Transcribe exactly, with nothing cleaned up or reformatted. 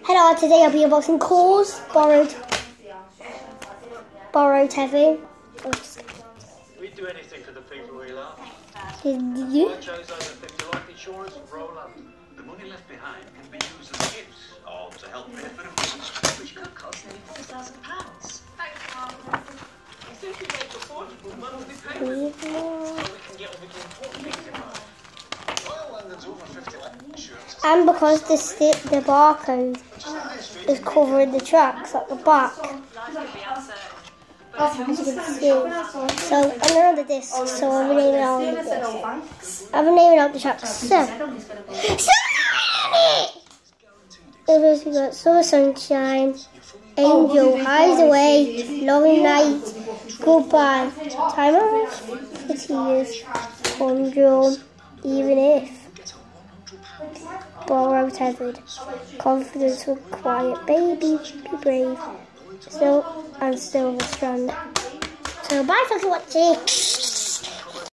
Hello, today I'll be unboxing Corrs borrowed borrowed heavy. We'd do anything for the people we love. Did you? I chose over fifty life insurance for Roland. The money left behind can be used as gifts or to help pay for the funeral, which could cost nearly four thousand pounds. Thanks, Mum. I think we make affordable monthly payments so we can get all the important things in life. Well, when there's over fifty life insurance. And because the sti the barcode is covering the tracks at the back, as you can see. So I'm going to the disc, so I'm naming out the disc. I'm naming out the tracks. So, so if we got Summer Sunshine, Angel, Hides Away, Long Night, Goodbye, Time of for Tears, Conjure, Even If, Borrowed Tethered, Confidence with Quiet, Baby, Be Brave, Still and Silver Strand. So bye for watching.